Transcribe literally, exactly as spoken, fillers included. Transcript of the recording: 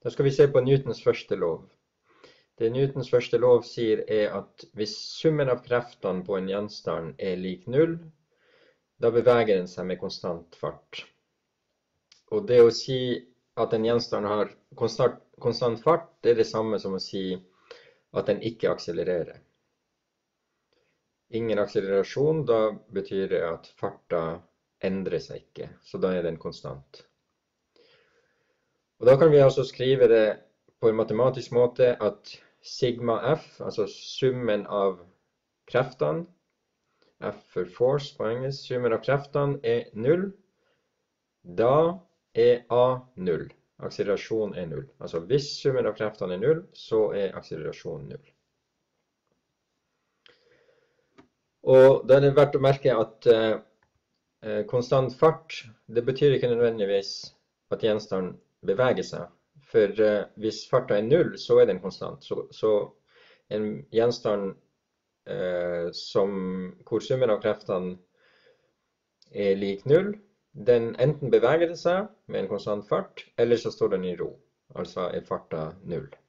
Da skal vi se på Newtons første lov. Det Newtons første lov sier er at hvis summen av kreftene på en gjenstand er lik null, da beveger den seg med konstant fart. Og det å si at en gjenstand har konstant, konstant fart, det er det samme som å si at den ikke akselererer. Ingen akselerasjon, da betyr det at farta endrer seg ikke, så da er den konstant. Og da kan vi altså skrive det på en matematisk måte at sigma f, altså summen av kreftene, F for force på engelsk, summen av kreftene er null, da er A null. Akselerasjon er null. Altså hvis summen av kreftene er null, så er akselerasjon null. Og da er det verdt å merke at eh, konstant fart, det betyr ikke nødvendigvis at gjenstanden beveger seg. For eh, hvis farta er null, så er den konstant. Så, så en gjenstand eh, som, hvor summen av kreftene er lik null, den enten beveger det seg med en konstant fart, eller så står den i ro, altså er farta null.